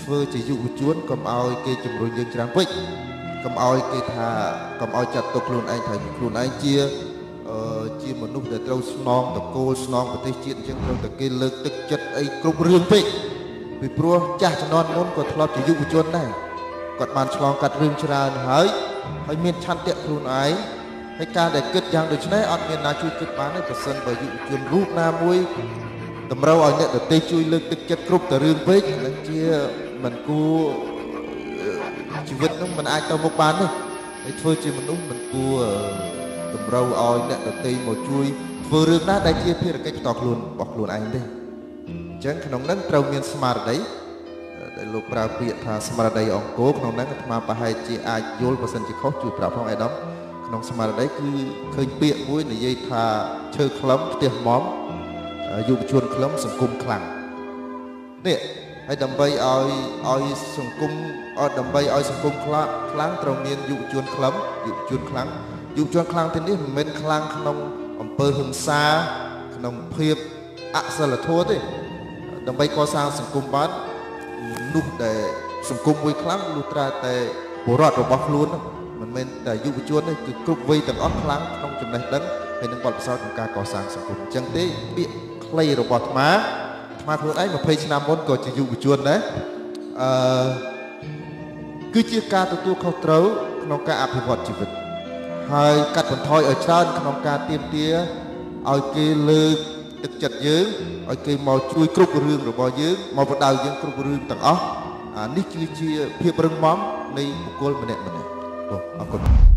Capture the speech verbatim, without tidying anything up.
ធ្វើជាយុវជនកុំឲ្យគេជំរុញយើងច្រើនពេកកុំឲ្យគេថាកុំឲ្យចាត់ទុកខ្លួនឯងថាខ្លួនឯងជាអឺជាមនុស្សដែលត្រូវស្នងតកូលស្នងប្រទេសជាតិអញ្ចឹងត្រូវតែគេលើកទឹកចិត្តអីគ្រប់រឿងពេកពីព្រោះចាស់ជំនាន់មុនក៏ធ្លាប់ជាយុវជនដែរគាត់បានឆ្លងកាត់រឿងច្រើនហើយហើយមានឆន្ទៈខ្លួនឯងហើយការដែលគិតយ៉ាងដូចនេះអត់មានណាជួយគិតបានទេប្រសិនបើយុវជនរូបណាមួយតម្រូវឲ្យអ្នកដទៃជួយលើកទឹកចិត្តគ្រប់តែរឿងពេកនឹងជាមិនគួរជីវិតនឹងមិនអាចទៅមុខបានទេហើយធ្វើជាមនុស្សមិនគួរតម្រូវឲ្យអ្នកដទៃមកជួយធ្វើរឿងណាដែលជាភារកិច្ចផ្ទាល់ខ្លួនរបស់ខ្លួនឯងទេអញ្ចឹងក្នុងហ្នឹងត្រូវមានស្មារតីដែលលោកប្រើពាក្យថាស្មារតីអង្គរក្នុងហ្នឹងអាត្មាប្រហែលជាអាចយល់បើសិនជាខុសជួយប្រាប់ផងអេដាមក្នុងស្មារតីគឺឃើញពាក្យមួយនិយាយថាឈើខ្លឹមផ្ទះមុំយុវជនខ្លឹមសង្គមខ្លាំងនេះហើយដើម្បីឲ្យឲ្យសង្គមអត់ដើម្បីឲ្យសង្គមខ្លាំងខ្លាំងត្រូវមានយុវជនខ្លឹមយុវជនខ្លាំងយុវជនខ្លាំងទីនេះមិនមែនខ្លាំងក្នុងអំពើហិង្សាក្នុងភាពអសិលធម៌ទេដើម្បីកសាងសង្គមបាននោះដែលសង្គមមួយខ្លាំងលុះត្រាតែបុរដ្ឋរបស់ខ្លួនមិនមែនតែយុវជនទេគឺគ្រប់វ័យទាំងអស់ខ្លាំងក្នុងចំណេះដឹងហើយនឹងបទពិសោធន៍ក្នុងការកសាងសង្គមអញ្ចឹងទេពាក្យខ្លីរបស់អាត្មាអាត្មាខ្លួនឯងยี่สิบឆ្នាំមុនក៏ជាយុវជនដែរអឺគឺជាការទទួលខុសត្រូវក្នុងការអភិវឌ្ឍជីវិតហើយកាត់បន្ថយឲ្យច្រើនក្នុងការទាមទារឲ្យគេលើកទឹកចិត្តយើងឲ្យគេមកជួយគ្រប់រឿងរបស់យើងមកបដៅយើងគ្រប់រឿងទាំងអស់អានេះគឺជាភាពរឹងមាំនៃបុគ្គលម្នាក់ម្នាក់អរគុណ